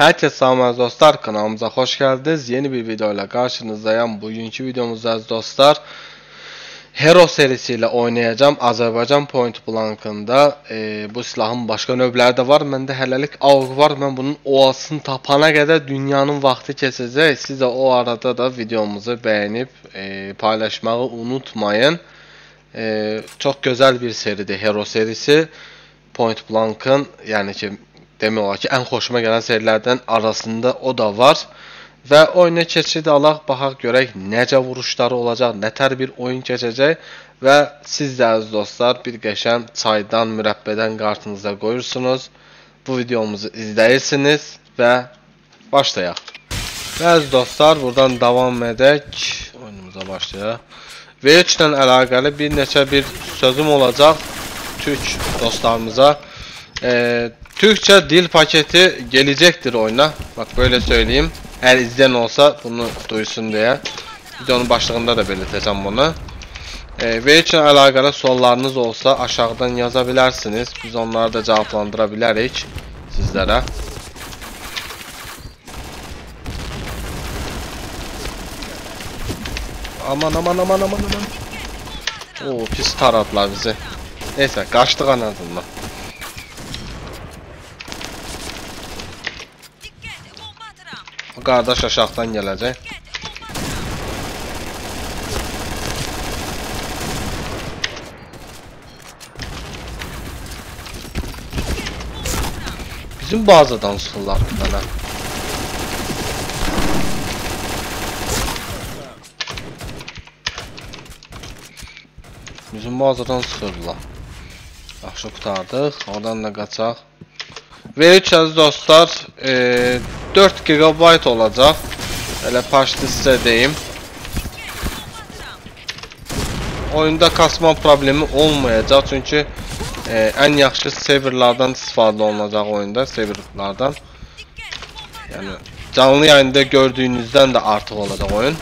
Herkese selam dostlar, kanalımıza hoş geldiniz. Yeni bir videoyla karşınızdayım. Bugünkü videomuzda dostlar Hero serisiyle oynayacağım. Azerbaycan Point Blank'ında bu silahın başka növləri də var. Məndə hələlik AUG var. Mən bunun OA'sını tapana qədər dünyanın vaxtı keçəcək. Siz də o arada da videomuzu bəyənib paylaşmağı unutmayın. Çok güzel bir seridir Hero serisi. Point Blank'ın yani ki demək olar ki ən xoşuma gələn serilərdən arasında o da var. Və oyuna keçid alaq, baxaq görək necə vuruşları olacaq, nətər bir oyun keçəcək və siz də əziz dostlar bir qəşəng çaydan, mürəbbədən qarşınıza qoyursunuz. Bu videomuzu izləyirsiniz və başlayaq. Və əziz dostlar buradan davam edək, oyunumuza başlayaq. V3 ilə əlaqəli bir neçə bir sözüm olacaq Türk dostlarımıza. Türkçe dil paketi gelecektir oyuna. Bak böyle söyleyeyim. Eğer izleyen olsa bunu duysun diye. Videonun başlığında da belirteceğim bunu. Ve için alakalı sorularınız olsa aşağıdan yazabilirsiniz. Biz onları da cevaplandırabiliriz sizlere. Aman. Oo, pis taradılar bizi. Neyse kaçtık en azından. O qardaş aşağıdan gələcək. Bizim bazadan sıxırlar mənə. Bizim bazadan sıxırlar. Yaxşı qutardıq. Oradan da qaçaq. Ve 3 əziz dostlar 4 GB olacaq. Elə başda sizə deyim. Oyunda kasma problemi olmayacaq çünkü en yaxşı serverlardan istifadə olunacaq oyunda, serverlardan. Yani canlı yayında gördüğünüzden de artıq olacaq oyun.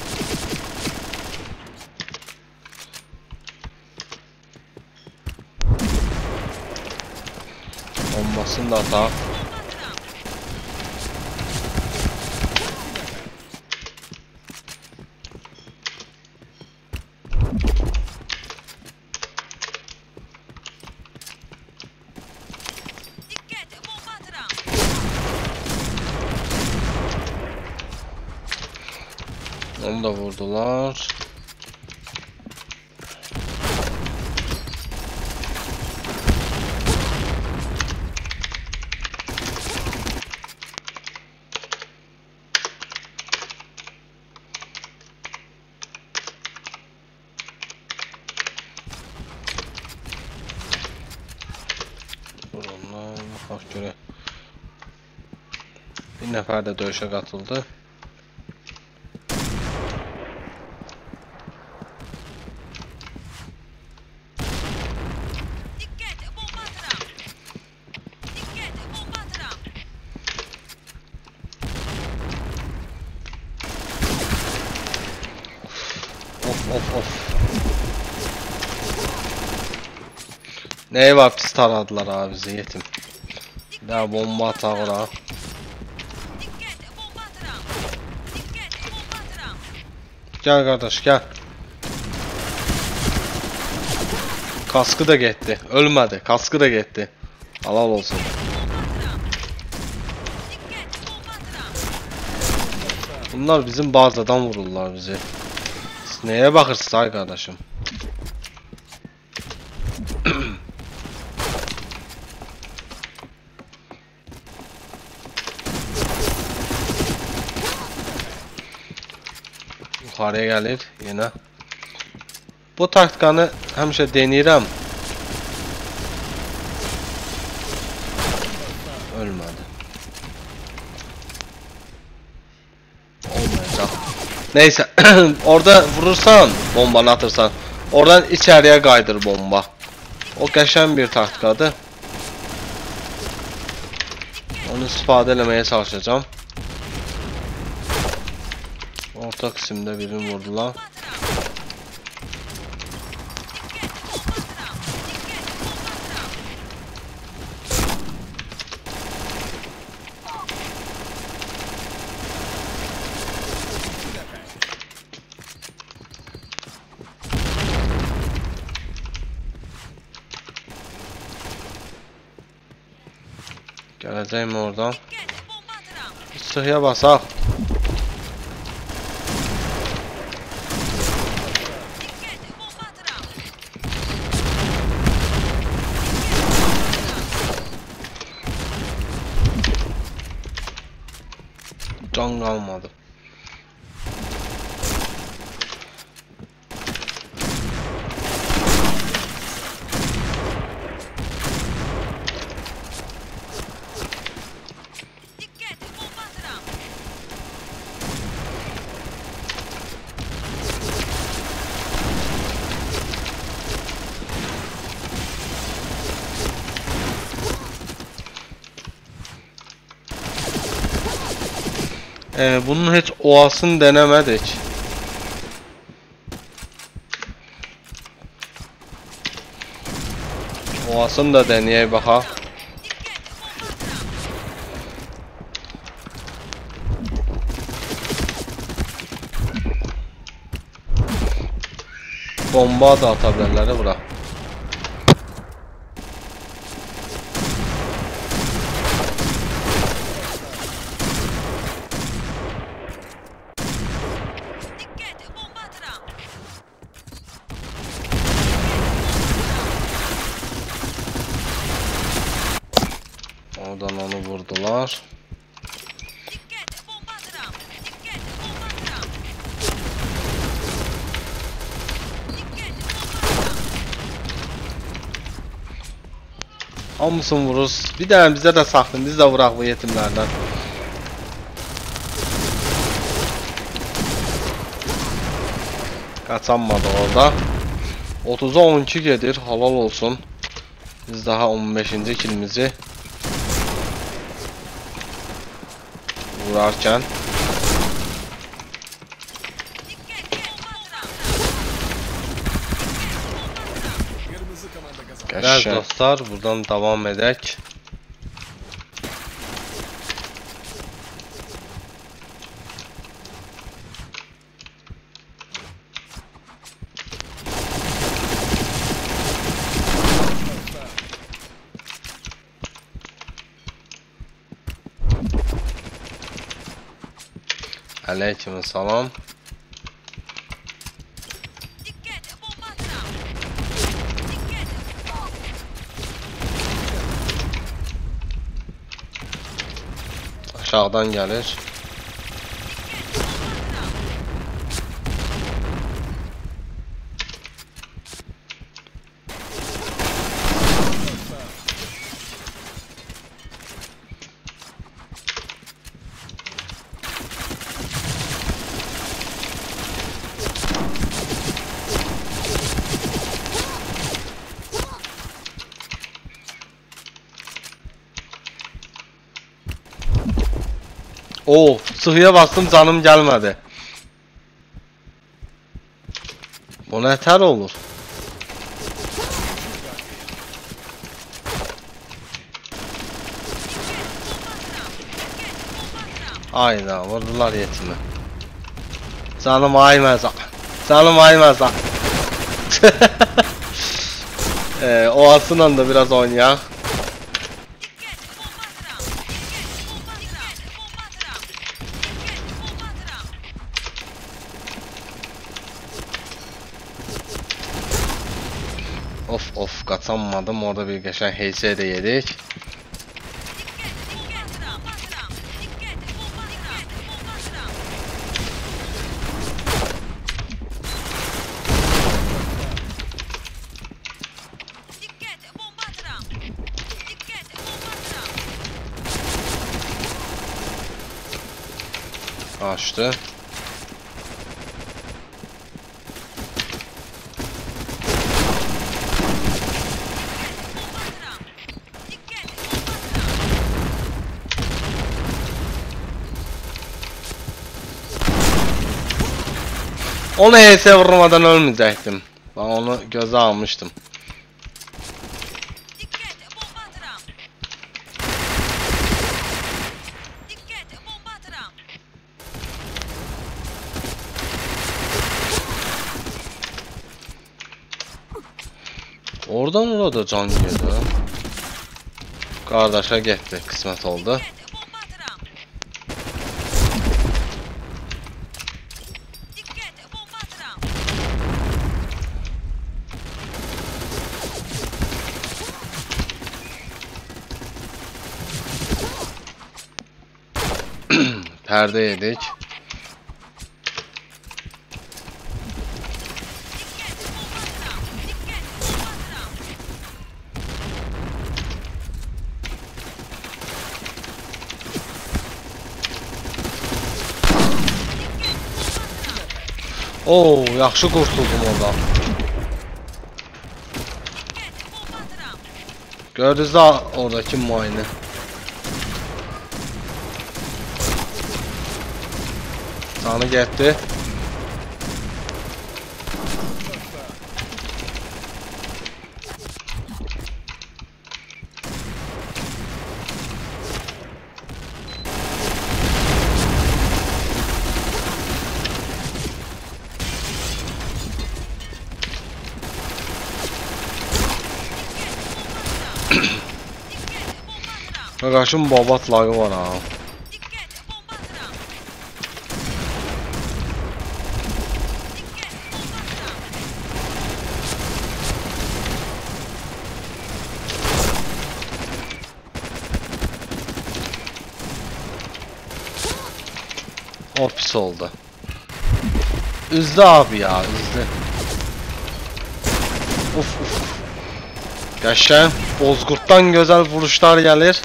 Bombasını da ataq. Onu da vurdular. Bak göre. Bir nefer de dövüşe katıldı. Of. Neye var pis taradılar abi bizi yetim. Daha bomba atar ora. Gel kardeş gel. Kaskı da gitti. Ölmedi. Kaskı da gitti. Halal olsun. Bunlar bizim bazadan vururlar bizi. Siz neye bakırsınız ay kardeşim? Yukarıya gelir yine. Bu taktikanı həmişə denəyirəm. Ölmədi. Olmayacaq. Neyse orada vurursan, bombanı atırsan, oradan içeriye kaydır bomba. O qəşəng bir taktikadır. Onu istifadə eləməyə çalışacağım. Orta kısımda birini vurdular. Gələcəkmi oradan? Sıxıya basaq. Can qalmadı. Bunun heç oasını denemedik. Oasını da deneyək baxaq. Bomba da ata bilərlər bura. Oradan onu vurdular. Hamısını vururuz. Bir dənə bizə də saxlayın. Biz də vuraq bu yetimlərdən. Qaçanmadı orada. 30'a 12 gedir. Halal olsun. Biz daha 15. kilimizi vurarken Bəzi dostlar, buradan devam edək. Aleykümselam. Aşağıdan gelir. Oo, sıxıya bastım, canım gelmedi. Bu nətər olur? Aynen, vurdular yetimi. Canım aymazaq. Canım aymazaq. O asından da biraz oynayaq. Of kaçamadım, orada bir geçen HS de yedik. Açtı. Onu HS vurmadan ölmeyecektim. Ben onu göze almıştım. Oradan orada can yedi. Qardaşa getdi, qismət oldu. Pərdə yedik. Oo, yaxşı qurtuldum oradan. Gördünüz də oradakı müayini. Canı getdi. Qarşım babat lağı var ha. O pis oldu. Üzdü abi ya, üzdü. Uf uf. Qəşəng Bozqurtdan gözəl vuruşlar gəlir.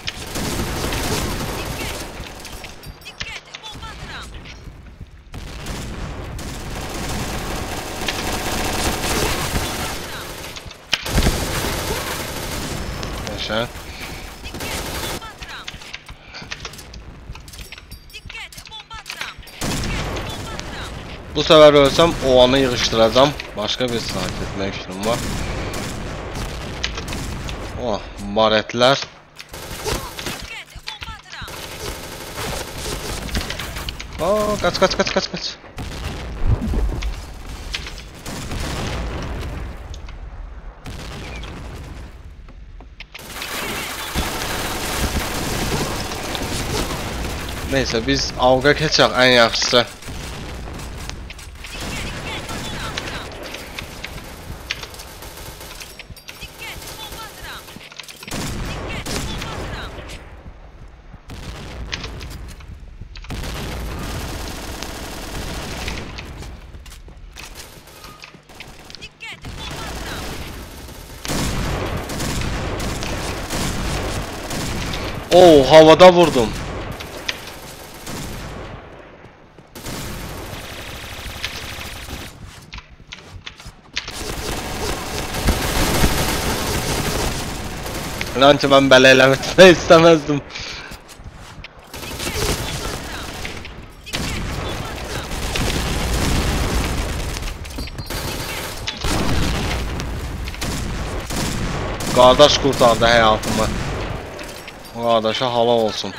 Qəşəng. Bu sefer ölsəm o anı yığışdıracağım. Başka bir saat etmək fikrim var. Oh, baretlər. Oh, kaç. Neyse biz avga keçək ən yaxşısı. Oo, havada vurdum. İnan ki ben belə eləmək istemezdim. Qardaş kurtardı hayatımı. Qardaşa halal olsun.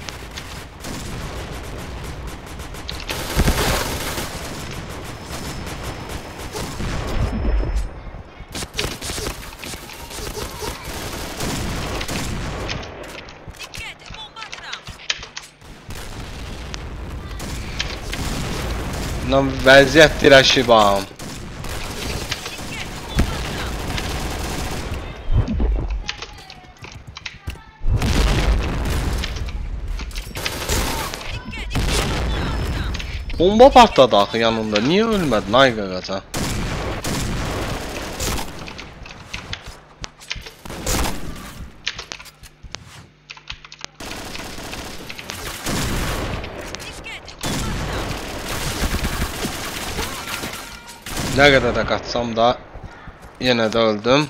Lan vəziyyət dirəşibam. Bomba patladı axı yanında. Niye ölmədin ay qaqaca? Nə qədər də qaçsam da yenə də öldüm.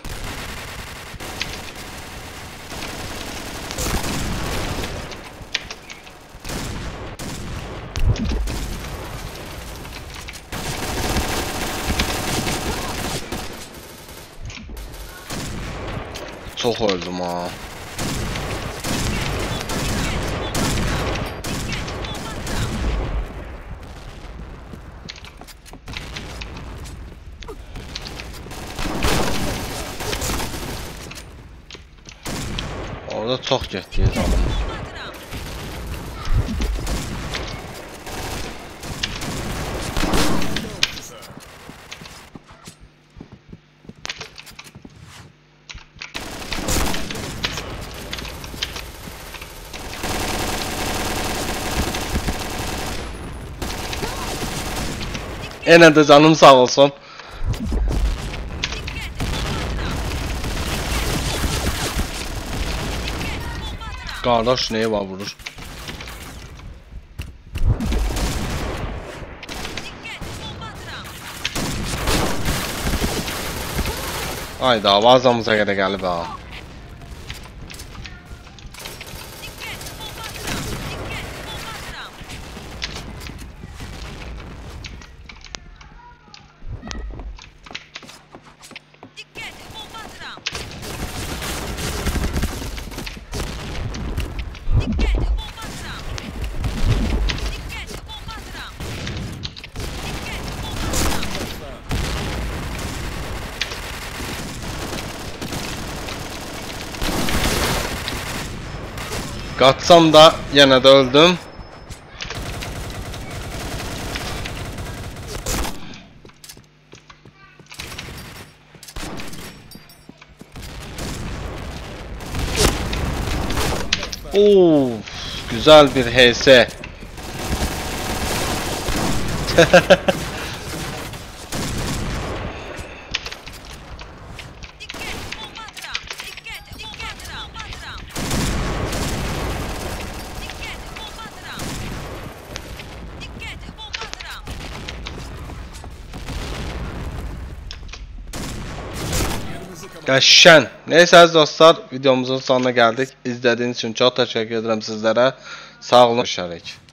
Çox öldüm ha. Orada çox getdi canım. Yine de canım sağ olsun. Kardeş neye var vurur? Hayda vazamıza göre geldi be. Qaçsam da yenə də öldüm. Of, güzel bir HS. Qəşən. Neyse dostlar, videomuzun sonuna geldik. İzlediğiniz için çok teşekkür ederim sizlere. Sağ olun. Görüşürük.